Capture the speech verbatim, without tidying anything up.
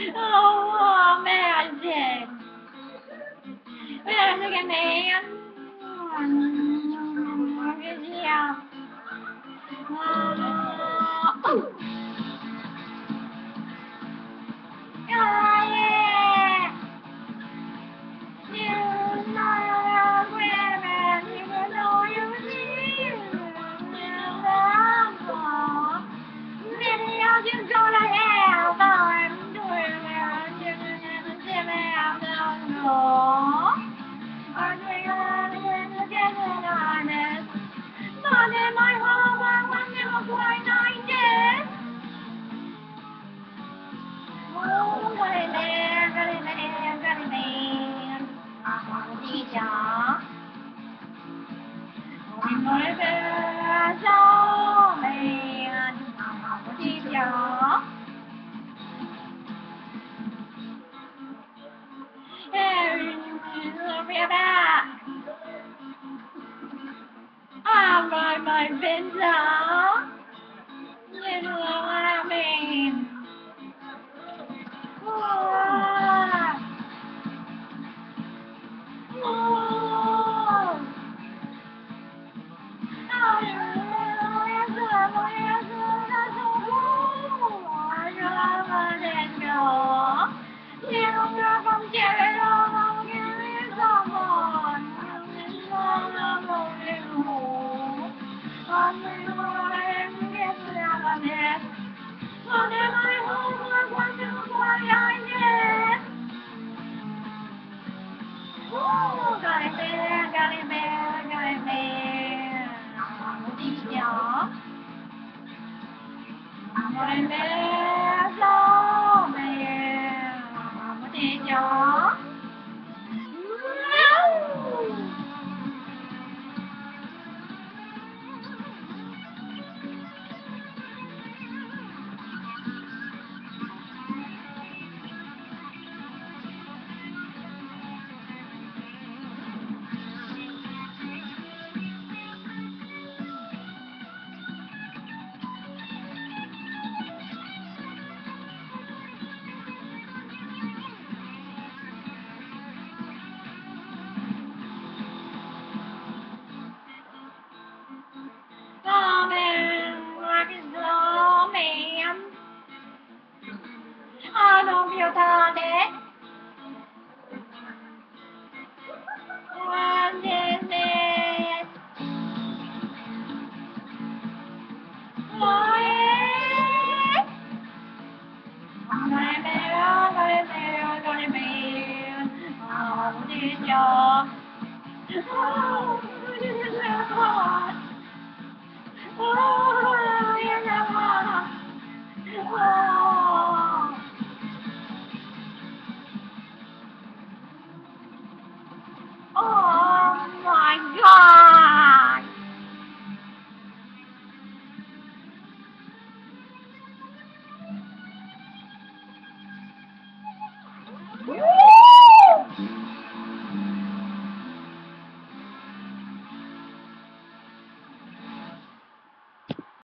Oh, magic. Where's the man? Yeah. Oh. Yeah. You know women, even though you see them. Maybe I'm just gonna have I'm doing it. I don't know. I'm doing it again honest. Not in my home, I was never quite like this. Oh, got it there, got it there, got it there. Teacher. I'm gonna be so man. Teacher. We're back. I'm on my pizza. You know what I mean. Oh. Oh. Got it there, got it there, got it there. Yeah. Một bé gió mẹ một tí gió. I don't feel tired. One day, my I'm gonna be, I'm gonna be, I'm gonna be, oh, this job. Oh, this is so hard. Oh, it's so hard. Oh. Oh my God.